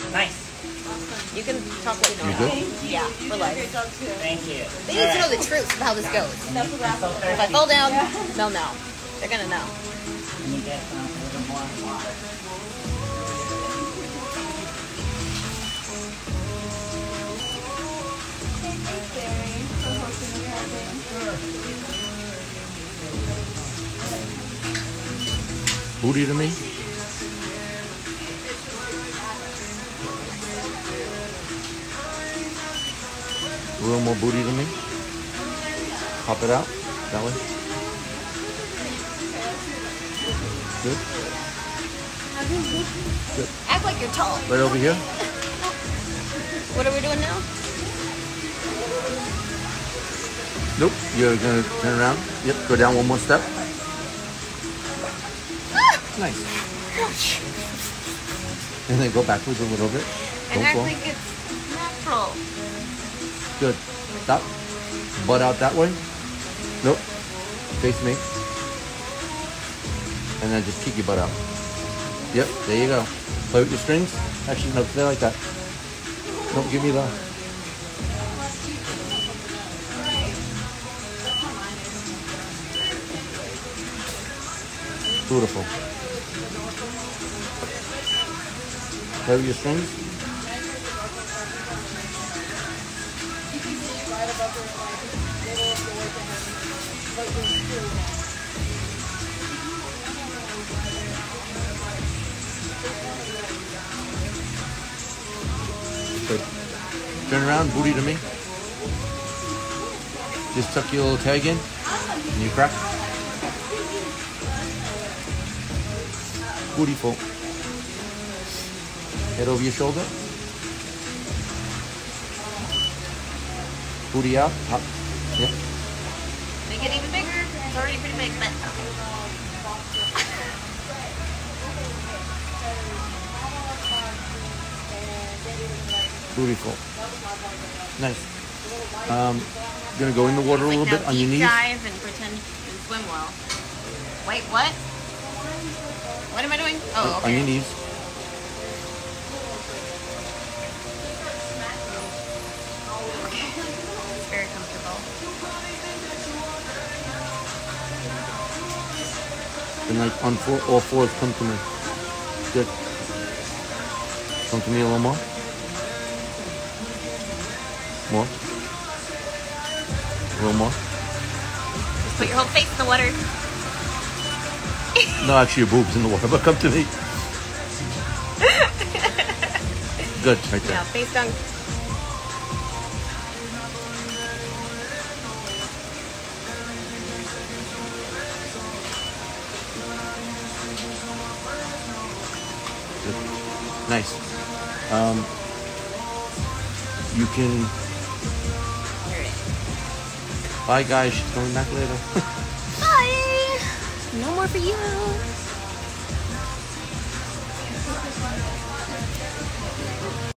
Nice. You can talk like You good? Yeah, for life. Thank you. They need to know the truth of how this goes. If I fall down, they'll know. They're gonna know. Can you get a little more water? Booty to me. A little more booty to me. Pop it out. That way. Good. Good. Act like you're tall. Right over here. What are we doing now? Nope. You're gonna turn around. Yep. Go down one more step. Nice. And then go backwards a little bit. And Don't act fall. like it's natural. Good. Stop. Butt out that way. Nope. Face me. And then just kick your butt out. Yep. There you go. Play with your strings. Actually, no. Stay like that. Don't give me the. Beautiful. Play with your strings. Good. Turn around, booty to me. Just tuck your little tag in and you crack. Booty full. Head over your shoulder. Booty out. Up. Yep. Make it even bigger. It's already pretty big, but Booty full. Nice. Gonna go in the water a little bit on your knees. Dive and pretend to swim well. Wait, what? What am I doing? Oh, okay. On your knees. It's very comfortable. And like on all fours, come to me. Good. Come to me a little more. More. A little more. Just put your whole face in the water. No, actually your boobs in the water, but come to me. Good, right there. Now, face down. Good. Nice. You can. Here it is. Bye, guys. She's coming back later. Bye. No more for you.